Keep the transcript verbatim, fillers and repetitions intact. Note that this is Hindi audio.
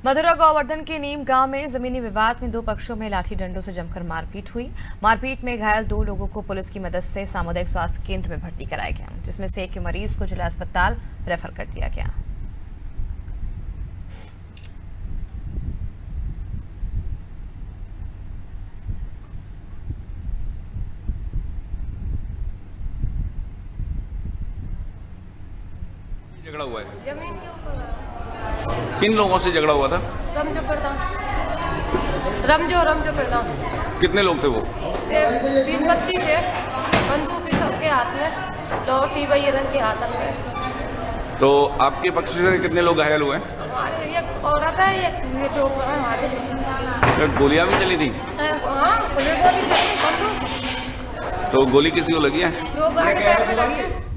मथुरा गोवर्धन के नीम गांव में जमीनी विवाद में दो पक्षों में लाठी डंडों से जमकर मारपीट हुई। मारपीट में घायल दो लोगों को पुलिस की मदद से सामुदायिक स्वास्थ्य केंद्र में भर्ती कराया गया, जिसमें से एक मरीज को जिला अस्पताल रेफर कर दिया गया। झगड़ा हुआ है जमीन के ऊपर। किन लोगों से झगड़ा हुआ था? रमजो प्रधान रमजो रमजो प्रधान कितने लोग थे वो? बीस पच्चीस है। बंदूक सबके हाथ में, लौटी रंग के हाथ में। तो आपके पक्ष से कितने लोग घायल हुए? हमारे एक औरत है, एक ये दो हमारे। गोलियां भी चली थी? हाँ, गोली चली। बंदूक तो गोली किसी को लगी है? दो पैर में लगी है।